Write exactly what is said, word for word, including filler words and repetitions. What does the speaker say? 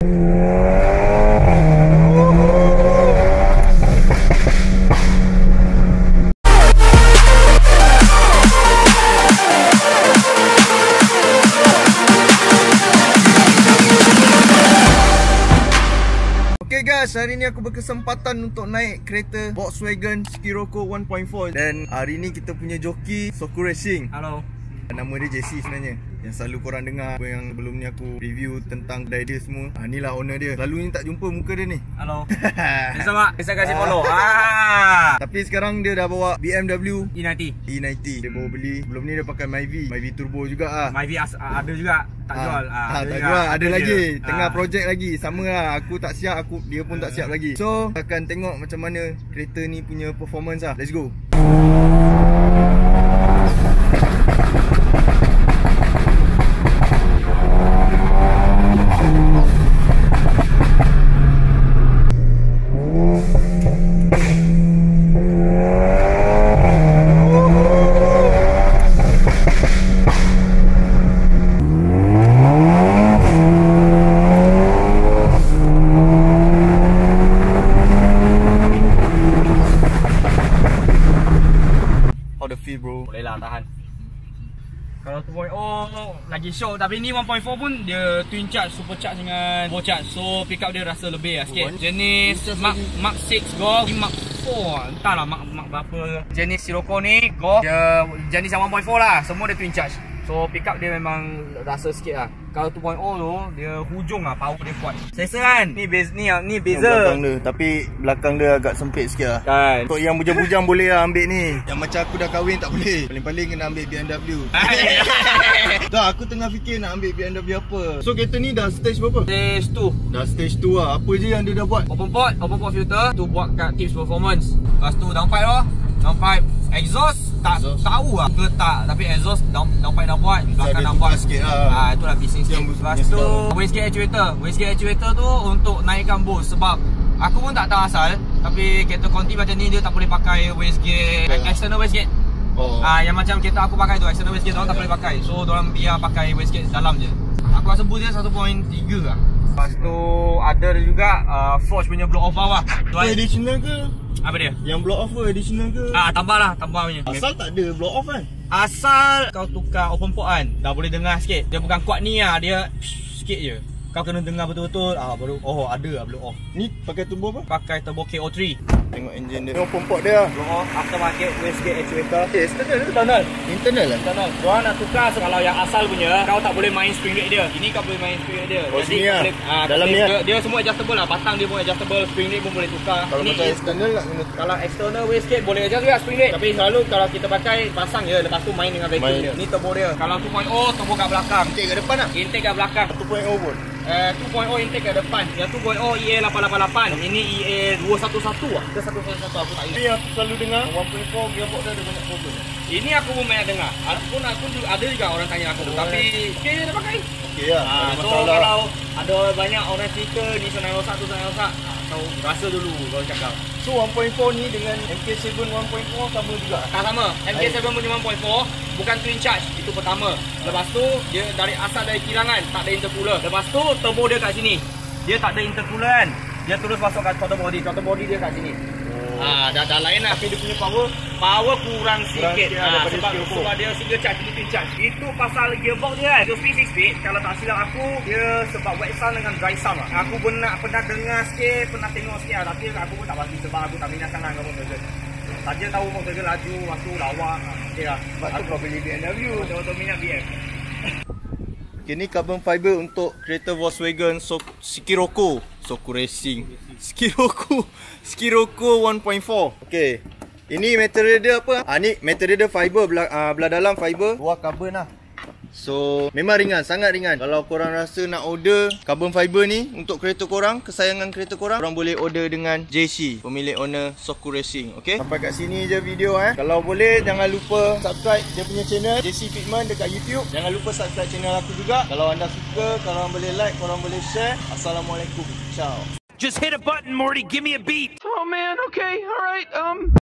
Okay guys, hari ni aku berkesempatan untuk naik kereta Volkswagen Scirocco one point four. Dan hari ni kita punya joki Soku Racing. Halo. Nama dia J C sebenarnya, yang selalu korang dengar. Yang sebelum ni aku review tentang kedai dia semua. ha, Inilah owner dia. Selalu ni tak jumpa muka dia ni. Halo. Bisa mak, bisa kasih follow. ah. Tapi sekarang dia dah bawa B M W E ninety. E ninety dia baru beli. Sebelum ni dia pakai Myvi Myvi Turbo juga ah. Myvi ada juga. Tak jual. ha, ah, ha, ada Tak juga. jual, ada, ada lagi je. Tengah ah. projek lagi. Sama lah, aku tak siap, aku dia pun tak siap lagi. So akan tengok macam mana kereta ni punya performance lah. Let's go. How the feel bro? Boleh lah tahan. Kalau two point oh lagi show, tapi ni one point four pun dia twin charge, super charge dengan turbo charge. So pick up dia rasa lebih lah sikit. Jenis Mark, Mark six Golf, Mark four entahlah Mark, Mark berapa. Jenis Scirocco ni Golf, dia jenis yang one point four lah. Semua dia twin charge. So pick up dia memang rasa sikit lah. Kalau two point oh tu dia hujung lah, power dia kuat. Selesa kan? Ni base ni ni beza. Belakang dia, tapi belakang dia agak sempit sikit lah. Kan. Untuk yang bujang-bujang boleh lah ambil ni. Yang macam aku dah kahwin tak boleh. Paling-paling kena ambil B M W. Tak, aku tengah fikir nak ambil B M W apa. So kereta ni dah stage berapa? Stage two. Dah stage two lah. Apa je yang dia dah buat? Open port, open port filter tu buat kat tips performance. Lepas tu downpipe lah. Downpipe exhaust tak exhaust. Tahu lah ke tak, tapi exhaust down, downpipe dah buat, belakang dah buat sikit lah. Ha, itulah bising sikit. Lepas tu wastegate actuator. Wastegate actuator tu untuk naikkan boost. Sebab aku pun tak tahu asal, tapi kereta Conti macam ni dia tak boleh pakai wastegate, yeah. External wastegate. Oh. Ah, yang macam kereta aku pakai tu external wastegate, diorang yeah. tak boleh pakai. So diorang biar pakai wastegate dalam je. Aku rasa boost dia one point three lah. Lepas tu ada juga uh, Forge punya blow off bawah. Itu additional ke? Apa dia? Yang blow off ke additional ke? Ah, tambah lah, tambah punya. Asal tak ada blow off kan? Asal kau tukar open port kan, dah boleh dengar sikit. Dia bukan kuat ni lah, dia sikit je. Kau kena dengar betul-betul. Ah, baru oh ada lah blow off. Ni pakai turbo apa? Pakai turbo K O three. Tengok enjin dia. Tengok pom dia lah. Blow off, aftermarket, wastegate actuator. Eh, external ke? Internal. Internal lah? Internal. Diorang nak tukar, so kalau yang asal punya, kau tak boleh main spring rate dia. Ini kau boleh main spring rate dia. Oh, sini lah? Ah, dalam ni lah? Dia, dia semua adjustable lah. Batang dia pun adjustable, spring rate pun boleh tukar. Kalau ini macam external lah kena tukar. Kalau external wastegate boleh adjust juga spring rate. Tapi selalu kalau kita pakai, pasang je. Lepas tu main dengan vacuum dia. Ni turbo dia. Kalau two point oh, turbo kat belakang. Intake kat depan lah? Intake kat belakang. two point oh pun? Eh, two point oh intake kat depan. Yang two point oh E A lapan lapan lapan. Ini E A dua satu satu lah. Ke satu satu satu aku tak ingat. Ini aku selalu dengar one point four gearbox dia ada banyak problem. Ini aku pun banyak dengar. Aku pun aku juga ada juga orang tanya aku. Oh, tapi okey je dia pakai. Okey lah. Ha, so masalah. Kalau ada banyak orang cerita ni senang rosak tu senang rosak, ha, tahu rasa dulu kalau cakap. So one point four ni dengan M K seven one point four sama juga? Tak sama. M K seven punya one point four bukan twin charge, itu pertama. Lepas tu dia dari asal dari kilangan tak ada intercooler. Lepas tu turbo dia kat sini. Dia tak ada intercooler kan. Dia terus masuk kat throttle body. Throttle body dia kat sini. Oh. Ha, dah dah lain lah. Tapi dia punya power power kurang sikit. Ha, sebab sebab dia single charge, ini twin charge. Itu pasal gearbox dia kan. Dia speed six speed. Kalau tak silap aku, dia sebab wet sound dengan dry sound lah. Aku pernah pernah dengar sikit, pernah tengok sikit lah. Tapi aku pun tak pasti sebab aku tak minat sangat dengan motor. Saja tahu motor laju, waktu lawa. Okey lah. Sebab tu kau beli B M W. Betul-betul minat B M. Okay, ni carbon fiber untuk kereta Volkswagen Scirocco Soku Racing Scirocco Scirocco one point four. Okay, ini material dia apa? Ah, ni material dia fiber, belah, uh, belah dalam fiber, luar carbon lah. So memang ringan, sangat ringan. Kalau korang rasa nak order carbon fiber ni untuk kereta korang, kesayangan kereta korang, korang boleh order dengan J C, pemilik owner Soku Racing. Okay, sampai kat sini je video eh. Kalau boleh jangan lupa subscribe dia punya channel J C Fitment dekat YouTube. Jangan lupa subscribe channel aku juga. Kalau anda suka, korang boleh like, korang boleh share. Assalamualaikum. Ciao. Just hit a button, Morty. Give me a beat. Oh man, okay, alright, um